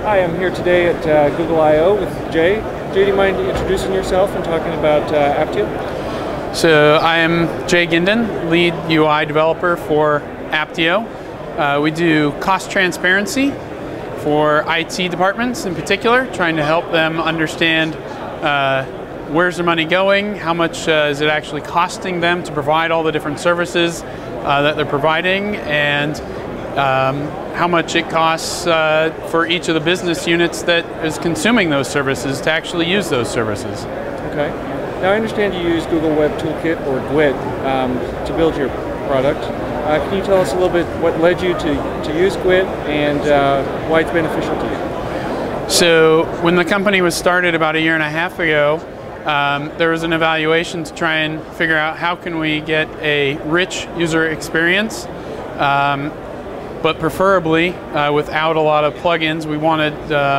Hi, I'm here today at Google I/O with Jay. Jay, do you mind introducing yourself and talking about Apptio? So I am Jay Ginden, lead UI developer for Apptio. We do cost transparency for IT departments in particular, trying to help them understand where's their money going, how much is it actually costing them to provide all the different services that they're providing, and how much it costs for each of the business units that is consuming those services to actually use those services. Okay. Now I understand you use Google Web Toolkit, or GWT, to build your product. Can you tell us a little bit what led you to use GWT and why it's beneficial to you? So when the company was started about a year and a half ago, there was an evaluation to try and figure out how can we get a rich user experience, but preferably without a lot of plugins. We wanted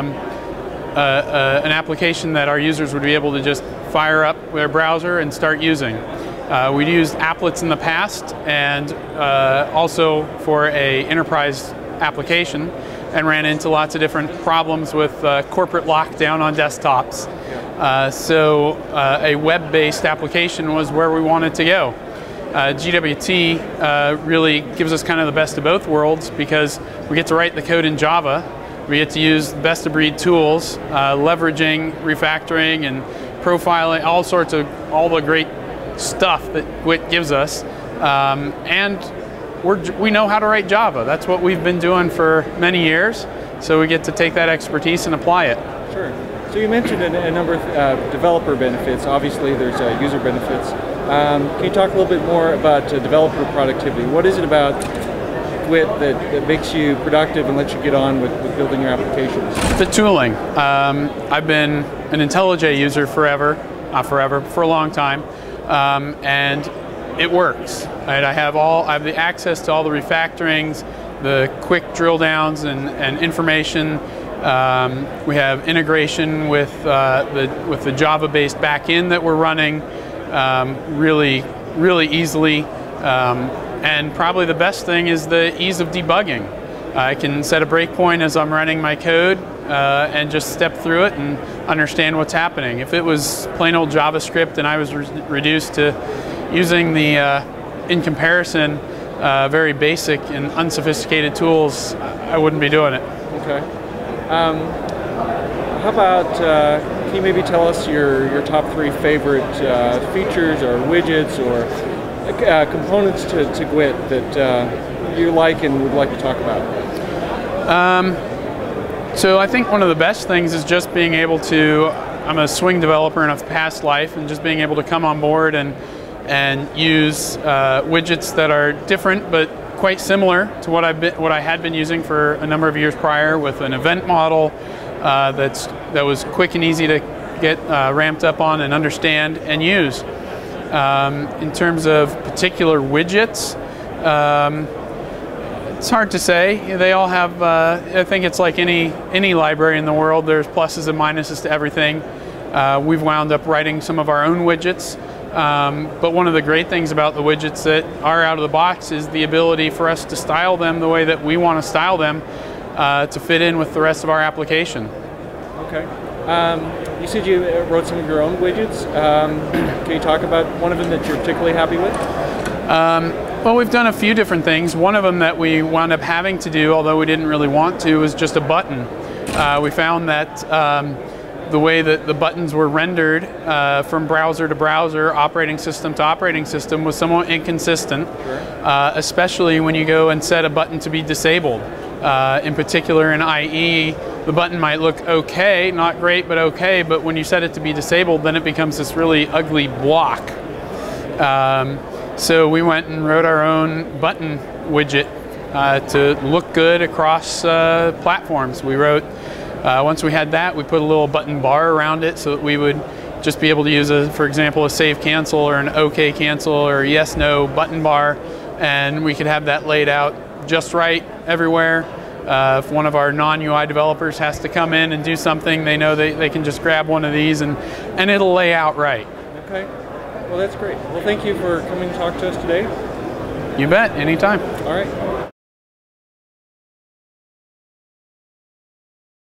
an application that our users would be able to just fire up their browser and start using. We'd used applets in the past, and also for an enterprise application, and ran into lots of different problems with corporate lockdown on desktops. So a web-based application was where we wanted to go. GWT really gives us kind of the best of both worlds, because we get to write the code in Java, we get to use best-of-breed tools, leveraging refactoring and profiling, all the great stuff that GWT gives us, and we know how to write Java. That's what we've been doing for many years, so we get to take that expertise and apply it. Sure. So you mentioned a number of developer benefits. Obviously there's user benefits. Can you talk a little bit more about developer productivity? What is it about GWT that makes you productive and lets you get on with building your applications? The tooling. I've been an IntelliJ user for a long time, and it works. Right? I have the access to all the refactorings, the quick drill downs and information. We have integration with the Java-based backend that we're running really easily. And probably the best thing is the ease of debugging. I can set a breakpoint as I'm running my code and just step through it and understand what's happening. If it was plain old JavaScript and I was reduced to using the, in comparison, very basic and unsophisticated tools, I wouldn't be doing it. Okay. How about, can you maybe tell us your top 3 favorite features or widgets or components to GWT that you like and would like to talk about? So I think one of the best things is just being able to, I'm a Swing developer in a past life, and just being able to come on board and use widgets that are different but quite similar to what I had been using for a number of years prior, with an event model that was quick and easy to get ramped up on and understand and use. In terms of particular widgets, it's hard to say. They all have, I think it's like any library in the world, there's pluses and minuses to everything. We've wound up writing some of our own widgets, but one of the great things about the widgets that are out of the box is the ability for us to style them the way that we want to style them to fit in with the rest of our application. Okay. You said you wrote some of your own widgets. Can you talk about one of them that you're particularly happy with? Well, we've done a few different things. One of them that we wound up having to do, although we didn't really want to, was just a button. We found that the way that the buttons were rendered from browser to browser, operating system to operating system, was somewhat inconsistent, especially when you go and set a button to be disabled. In particular in IE, the button might look okay, not great, but okay, but when you set it to be disabled, then it becomes this really ugly block. So we went and wrote our own button widget to look good across platforms. We wrote, once we had that, we put a little button bar around it so that we would just be able to use, for example, a save cancel or an OK cancel or yes no button bar, and we could have that laid out just right everywhere. If one of our non-UI developers has to come in and do something, they know they can just grab one of these and it'll lay out right. Okay. Well, that's great. Well, thank you for coming to talk to us today. You bet, anytime. All right.